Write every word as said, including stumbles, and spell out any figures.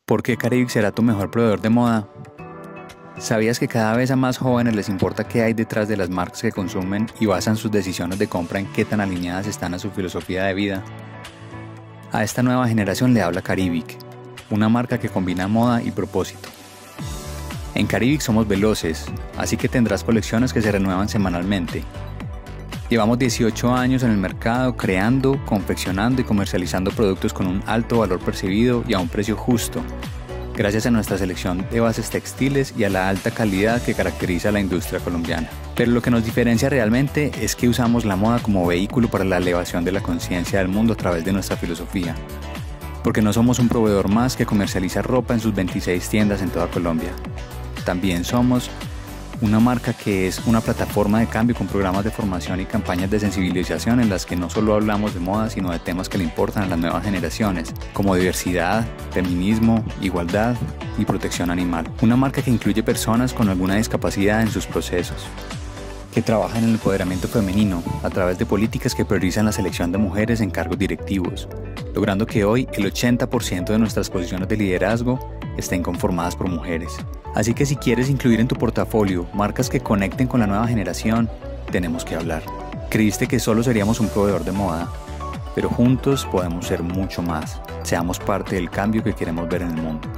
¿Por qué Caribic será tu mejor proveedor de moda? ¿Sabías que cada vez a más jóvenes les importa qué hay detrás de las marcas que consumen y basan sus decisiones de compra en qué tan alineadas están a su filosofía de vida? A esta nueva generación le habla Caribic, una marca que combina moda y propósito. En Caribic somos veloces, así que tendrás colecciones que se renuevan semanalmente. Llevamos dieciocho años en el mercado creando, confeccionando y comercializando productos con un alto valor percibido y a un precio justo, gracias a nuestra selección de bases textiles y a la alta calidad que caracteriza a la industria colombiana. Pero lo que nos diferencia realmente es que usamos la moda como vehículo para la elevación de la conciencia del mundo a través de nuestra filosofía. Porque no somos un proveedor más que comercializa ropa en sus veintiséis tiendas en toda Colombia. También somos una marca que es una plataforma de cambio con programas de formación y campañas de sensibilización en las que no solo hablamos de moda, sino de temas que le importan a las nuevas generaciones, como diversidad, feminismo, igualdad y protección animal. Una marca que incluye personas con alguna discapacidad en sus procesos, que trabaja en el empoderamiento femenino a través de políticas que priorizan la selección de mujeres en cargos directivos, logrando que hoy el ochenta por ciento de nuestras posiciones de liderazgo estén conformadas por mujeres. Así que si quieres incluir en tu portafolio marcas que conecten con la nueva generación, tenemos que hablar. Creíste que solo seríamos un proveedor de moda, pero juntos podemos ser mucho más. Seamos parte del cambio que queremos ver en el mundo.